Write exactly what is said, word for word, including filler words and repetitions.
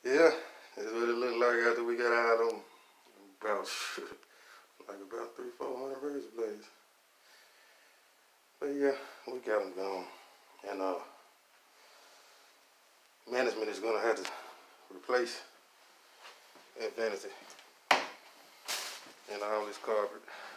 Yeah, that's what it looked like after we got out on about like about three, four hundred razor blades. But yeah, we got them gone, and uh, management is gonna have to replace that vanity and all this carpet.